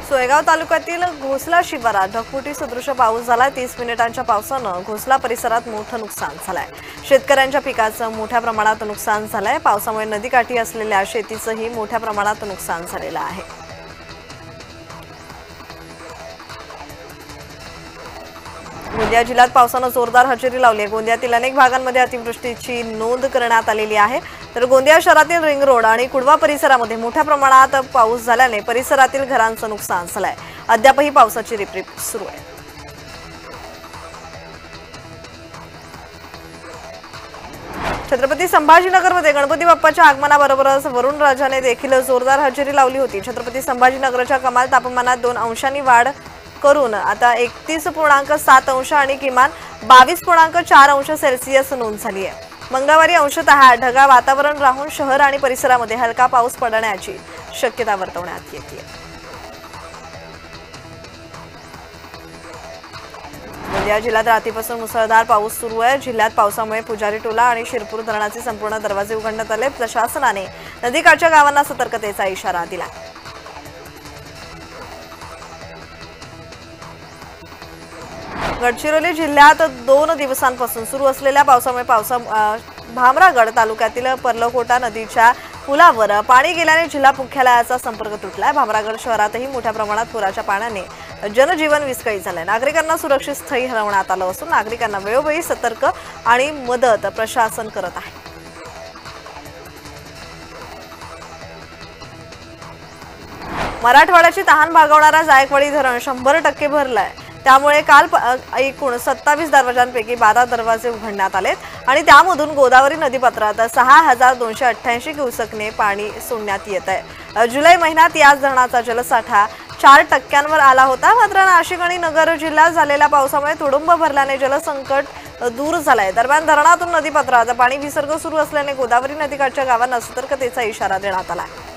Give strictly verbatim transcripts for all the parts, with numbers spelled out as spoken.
सोयगाव तालुक्यातील घोसला शिवारात ढगफुटी सदृश पाऊस झाला। तीस मिनिटांच्या पावसानं घोसला परिसरात मोठं नुकसान झालंय। शेतकऱ्यांच्या पिकाचं मोठ्या प्रमाणात नुकसान झालंय। पावसामुळे नदीकाठी असलेल्या शेतीचंही मोठ्या प्रमाणात नुकसान झालेलं आहे। गोंदिया जिल्ह्यात पावसानं जोरदार हजेरी लावली आहे। गोंदियातील अनेक भागांमध्ये अतिवृष्टीची नोंद करण्यात आलेली आहे। तर गोंदिया शहरातील रिंग रोड आणि कुडवा परिसरामध्ये मोठ्या प्रमाणात पाऊस झाल्याने परिसरातील घरांचं नुकसान झालंय। अद्यापही पावसाची रिपरिप सुरू आहे। छत्रपती संभाजीनगरमध्ये गणपती बाप्पाच्या आगमनाबरोबरच वरुण राजाने देखील जोरदार हजेरी लावली होती। छत्रपती संभाजीनगरच्या कमाल तापमानात दोन अंशांनी वाढ करून आता एकतीस पूर्णांक सात अंश आणि किमान बावीस पूर्णांक चार अंश सेल्सिअस नोंद झाली आहे। मंगळवारी अंशतः ढगाळ वातावरण राहून शहर आणि परिसरामध्ये हलका पाऊस पडण्याची शक्यता वर्तवण्यात येते। गोंदिया जिल्ह्यात रात्रीपासून मुसळधार पाऊस सुरू आहे। जिल्ह्यात पावसामुळे पुजारी टोला आणि शिरपूर धरणाचे संपूर्ण दरवाजे उघडण्यात आले। प्रशासनाने नदीकाठच्या गावांना सतर्कतेचा इशारा दिला। गडचिरोली जिल्ह्यात दोन दिवसांपासून सुरू असलेल्या पावसामुळे पावसा भामरागड तालुक्यातील पर्लकोटा नदीच्या पुलावर पाणी गेल्याने जिल्हा मुख्यालयाचा संपर्क तुटलाय। भामरागड शहरातही मोठ्या प्रमाणात पुराच्या पाण्याने जनजीवन विस्कळीत झालंय। नागरिकांना सुरक्षित स्थळी हलवण्यात आलं असून नागरिकांना वेळोवेळी सतर्क आणि मदत प्रशासन करत आहे। मराठवाड्याची तहान भागवणारा जायकवाडी धरण शंभर टक्के भरलाय। त्यामुळे काल एकूण सत्तावीस दरवाजांपैकी बारा दरवाजे उघडण्यात आलेत आणि त्यामधून गोदावरी नदीपात्रात सहा हजार दोनशे अठ्ठ्याऐंशी क्युसेकने पाणी सोडण्यात येत आहे। जुलै महिन्यात याच धरणाचा जलसाठा चार टक्क्यांवर आला होता। मात्र नाशिक आणि नगर जिल्ह्यात झालेल्या पावसामुळे तुडुंब भरल्याने जलसंकट दूर झालंय। दरम्यान धरणातून नदीपात्रात पाणी विसर्ग सुरू असल्याने गोदावरी नदीकाठच्या गावांना सतर्कतेचा इशारा देण्यात आला आहे।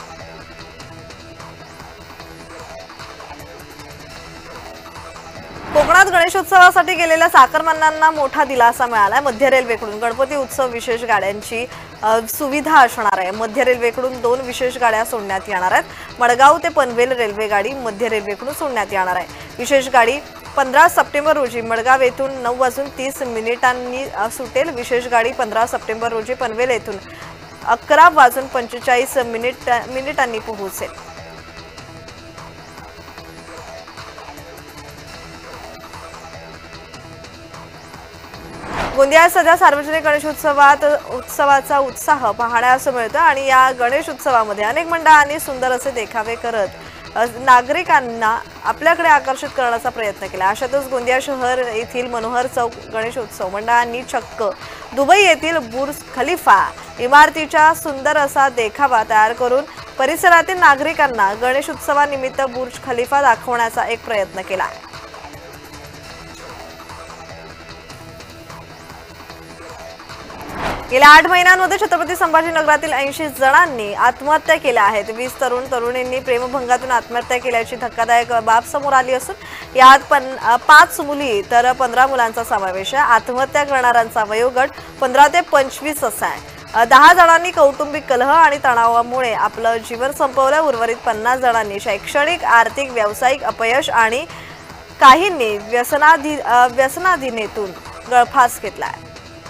कोकणात गणेशोत्सवासाठी गेलेल्या चाकरमान्यांना मोठा दिलासा मिळालाय। मध्य रेल्वेकडून गणपती उत्सव विशेष गाड्यांची सुविधा असणार आहे। मध्य रेल्वेकडून दोन विशेष गाड्या सोडण्यात येणार आहेत। मडगाव ते पनवेल रेल्वे गाडी मध्य रेल्वेकडून सोडण्यात येणार आहे। विशेष गाडी पंधरा सप्टेंबर रोजी मडगाव येथून नऊ वाजून तीस मिनिटांनी सुटेल। विशेष गाडी पंधरा सप्टेंबर रोजी पनवेल येथून अकरा वाजून पंचेचाळीस मिनिट मिनिटांनी पोहोचेल। गोंदियात सध्या सार्वजनिक गणेशोत्सवात उत्सवाचा उत्साह पाहण्यास मिळतो आणि या गणेश उत्सवामध्ये अनेक मंडळांनी सुंदर असे देखावे करत नागरिकांना आपल्याकडे आकर्षित करण्याचा प्रयत्न केला। अशातच गोंदिया शहर येथील मनोहर चौक गणेशोत्सव मंडळांनी चक्क दुबई येथील बुर्ज खलिफा इमारतीचा सुंदर असा देखावा तयार करून परिसरातील नागरिकांना गणेशोत्सवानिमित्त बुर्ज खलिफा दाखवण्याचा एक प्रयत्न केला। गेल्या आठ महिन्यांमध्ये छत्रपती संभाजीनगरातील ऐंशी जणांनी आत्महत्या केल्या आहेत। वीस तरुण तरुणींनी प्रेमभंगातून आत्महत्या केल्याची धक्कादायक बाब समोर आली असून यात पाच मुली तर पंधरा मुलांचा समावेश आहे। आत्महत्या करणाऱ्यांचा वयोगट पंधरा ते पंचवीस असा आहे। दहा जणांनी कौटुंबिक कलह आणि तणावामुळे आपलं जीवन संपवलं। उर्वरित पन्नास जणांनी शैक्षणिक आर्थिक व्यावसायिक अपयश आणि काहींनी व्यसनाधी व्यसनाधीनतेतून गळफास घेतलाय।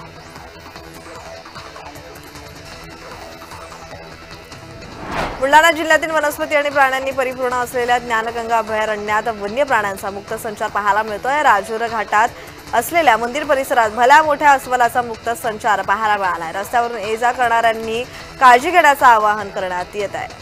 बुलढाणा जिल्ह्यातील वनस्पती आणि प्राण्यांनी परिपूर्ण असलेल्या ज्ञानगंगा अभयारण्यात वन्य प्राण्यांचा मुक्त संचार पाहायला मिळतोय। राजूर घाटात असलेल्या मंदिर परिसरात भल्या मोठ्या अस्वलाचा मुक्त संचार पाहायला मिळालाय। रस्त्यावरून ये जा करणाऱ्यांनी काळजी घेण्याचं आवाहन करण्यात येत आहे।